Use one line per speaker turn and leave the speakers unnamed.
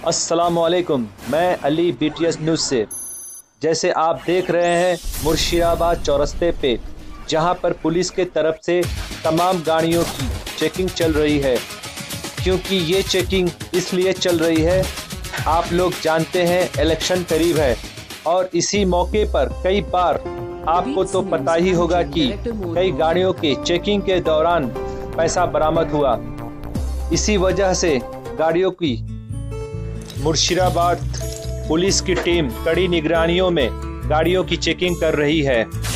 अस्सलामुअलैकुम, मैं Ali BTS news से। जैसे आप देख रहे हैं मुर्शिदाबाद चौरस्ते पे, जहां पर पुलिस के तरफ से तमाम गाड़ियों की चेकिंग चल रही है। क्योंकि ये चेकिंग इसलिए चल रही है, आप लोग जानते हैं इलेक्शन करीब है और इसी मौके पर कई बार आपको तो पता ही होगा कि कई गाड़ियों के चेकिंग के दौरान पैसा बरामद हुआ। इसी वजह से गाड़ियों की मुर्शिदाबाद पुलिस की टीम कड़ी निगरानियों में गाड़ियों की चेकिंग कर रही है।